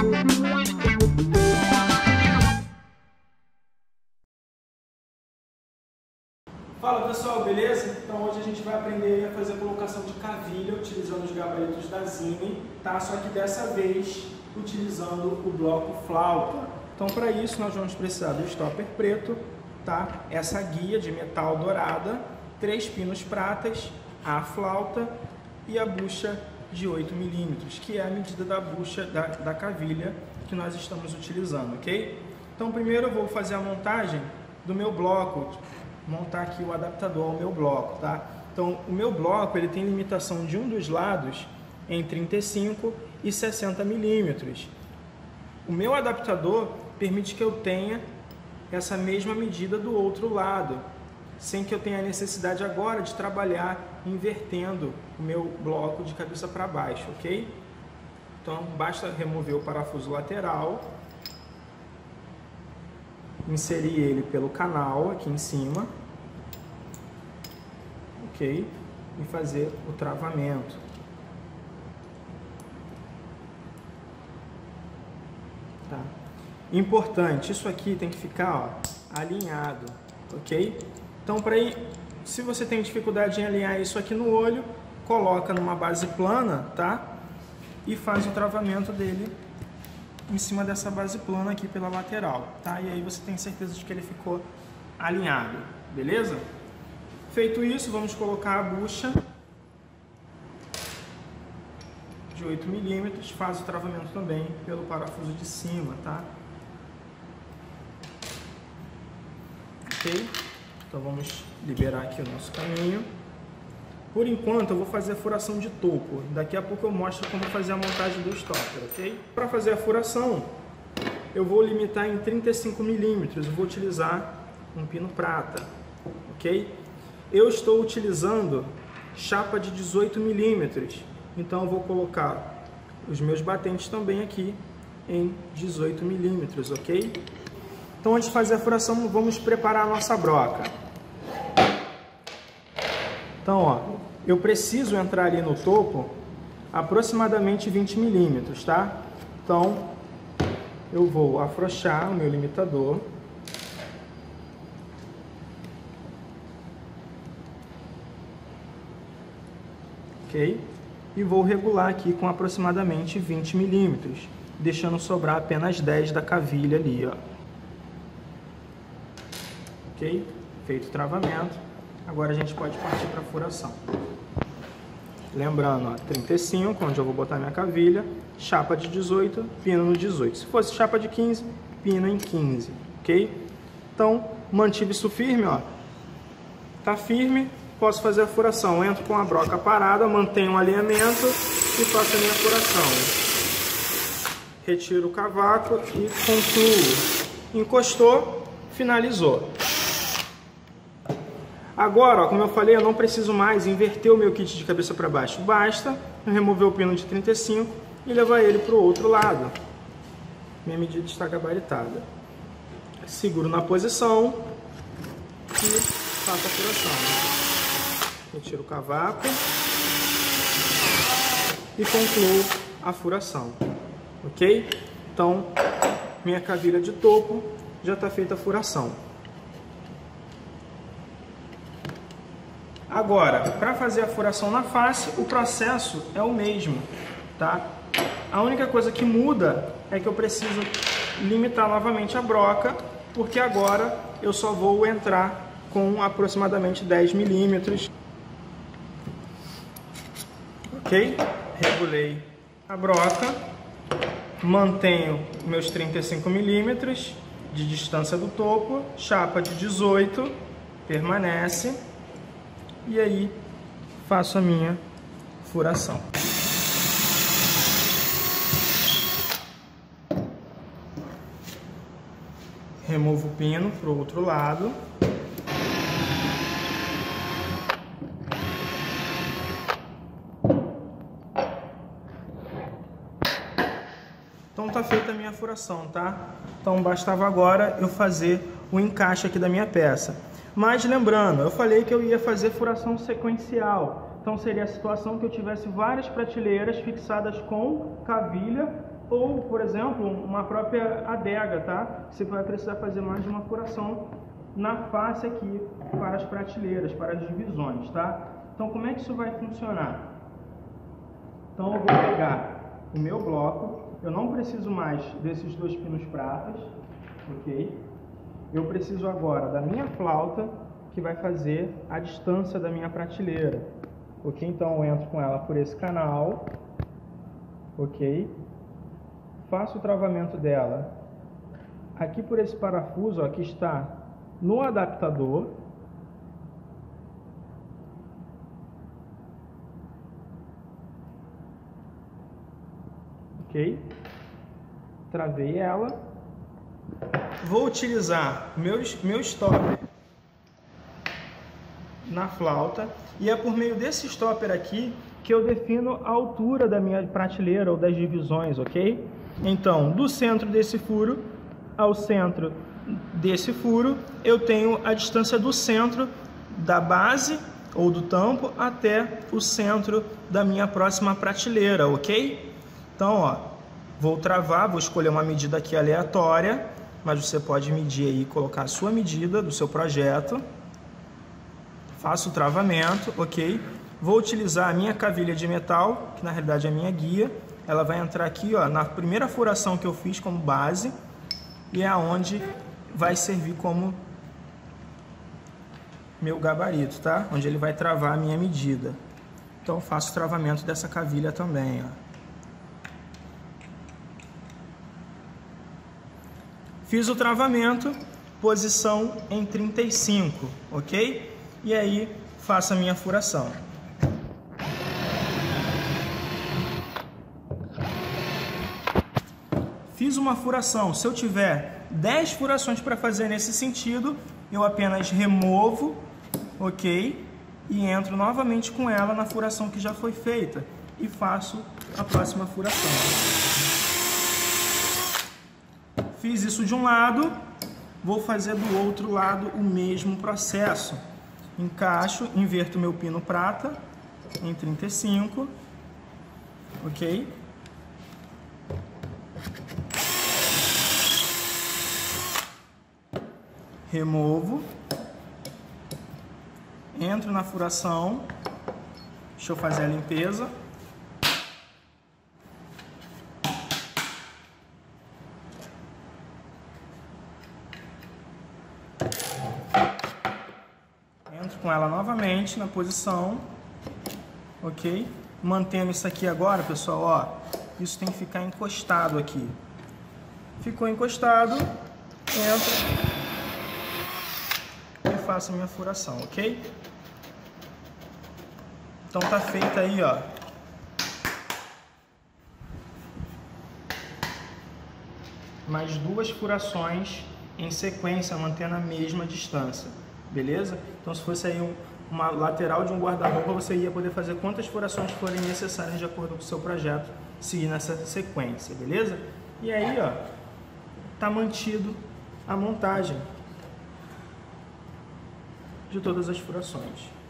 Fala pessoal, beleza? Então hoje a gente vai aprender a fazer a colocação de cavilha utilizando os gabaritos da Siemens, tá? Só que dessa vez utilizando o bloco flauta. Então para isso nós vamos precisar do stopper preto, tá? Essa guia de metal dourada, 3 pinos pratas, a flauta e a bucha de 8 milímetros, que é a medida da bucha da cavilha que nós estamos utilizando, ok? Então primeiro eu vou fazer a montagem do meu bloco, montar aqui o adaptador ao meu bloco, tá? Então o meu bloco ele tem limitação de um dos lados em 35 e 60 milímetros. O meu adaptador permite que eu tenha essa mesma medida do outro lado, sem que eu tenha a necessidade agora de trabalhar invertendo o meu bloco de cabeça para baixo, ok? Então basta remover o parafuso lateral, inserir ele pelo canal aqui em cima, ok? E fazer o travamento. Tá? Importante, isso aqui tem que ficar alinhado, ok? Então, se você tem dificuldade em alinhar isso aqui no olho, coloca numa base plana, tá? E faz o travamento dele em cima dessa base plana aqui pela lateral, tá? E aí você tem certeza de que ele ficou alinhado, beleza? Feito isso, vamos colocar a bucha de 8 milímetros, faz o travamento também pelo parafuso de cima, tá? Ok? Então vamos liberar aqui o nosso caminho. Por enquanto eu vou fazer a furação de topo. Daqui a pouco eu mostro como fazer a montagem do stopper, ok? Para fazer a furação, eu vou limitar em 35 milímetros. Eu vou utilizar um pino prata, ok? Eu estou utilizando chapa de 18 milímetros. Então eu vou colocar os meus batentes também aqui em 18 milímetros, ok? Então antes de fazer a furação, vamos preparar a nossa broca. Então, ó, eu preciso entrar ali no topo aproximadamente 20 milímetros, tá? Então, eu vou afrouxar o meu limitador. Ok? E vou regular aqui com aproximadamente 20 milímetros, deixando sobrar apenas 10 da cavilha ali, ó. Ok? Feito o travamento. Agora a gente pode partir para a furação. Lembrando, ó, 35, onde eu vou botar minha cavilha, chapa de 18, pino no 18. Se fosse chapa de 15, pino em 15, ok? Então, mantive isso firme, ó. Tá firme, posso fazer a furação. Entro com a broca parada, mantenho o alinhamento e faço a minha furação. Retiro o cavaco e concluo. Encostou, finalizou. Agora, ó, como eu falei, eu não preciso mais inverter o meu kit de cabeça para baixo. Basta eu remover o pino de 35 e levar ele para o outro lado. Minha medida está gabaritada. Seguro na posição e faço a furação. Retiro o cavaco e concluo a furação. Ok? Então, minha cavilha de topo já está feita a furação. Agora, para fazer a furação na face, o processo é o mesmo, tá? A única coisa que muda é que eu preciso limitar novamente a broca, porque agora eu só vou entrar com aproximadamente 10 milímetros. Ok? Regulei a broca, mantenho meus 35 milímetros de distância do topo, chapa de 18, permanece. E aí, faço a minha furação. Removo o pino para o outro lado. Então tá feita a minha furação, tá? Então bastava agora eu fazer o encaixe aqui da minha peça. Mas lembrando, eu falei que eu ia fazer furação sequencial. Então seria a situação que eu tivesse várias prateleiras fixadas com cavilha ou, por exemplo, uma própria adega, tá? Você vai precisar fazer mais de uma furação na face aqui para as prateleiras, para as divisões, tá? Então, como é que isso vai funcionar? Então, eu vou pegar o meu bloco, eu não preciso mais desses 2 pinos pratas, ok? Eu preciso agora da minha flauta, que vai fazer a distância da minha prateleira, ok? Então, eu entro com ela por esse canal, ok? Faço o travamento dela aqui por esse parafuso, ó, que está no adaptador. Ok? Travei ela. Vou utilizar meu stopper na flauta, e é por meio desse stopper aqui que eu defino a altura da minha prateleira ou das divisões, ok? Então, do centro desse furo ao centro desse furo, eu tenho a distância do centro da base ou do tampo até o centro da minha próxima prateleira, ok? Então, ó, vou travar, vou escolher uma medida aqui aleatória, mas você pode medir aí, colocar a sua medida do seu projeto. Faço o travamento, ok? Vou utilizar a minha cavilha de metal, que na realidade é a minha guia. Ela vai entrar aqui, ó, na primeira furação que eu fiz como base, e é aonde vai servir como meu gabarito, tá? Onde ele vai travar a minha medida. Então, faço o travamento dessa cavilha também, ó. Fiz o travamento, posição em 35, ok? E aí, faço a minha furação. Fiz uma furação. Se eu tiver 10 furações para fazer nesse sentido, eu apenas removo, ok? E entro novamente com ela na furação que já foi feita. E faço a próxima furação. Fiz isso de um lado, vou fazer do outro lado o mesmo processo. Encaixo, inverto meu pino prata em 35, ok? Removo, entro na furação, deixa eu fazer a limpeza. Entro com ela novamente na posição, ok? Mantendo isso aqui agora, pessoal, ó, isso tem que ficar encostado aqui. Ficou encostado, entro e faço a minha furação, ok? Então tá feita aí, ó. Mais 2 furações em sequência, mantendo a mesma distância. Beleza? Então, se fosse aí uma lateral de um guarda-roupa, você ia poder fazer quantas furações forem necessárias de acordo com o seu projeto, seguir nessa sequência, beleza? E aí, ó, tá mantido a montagem de todas as furações.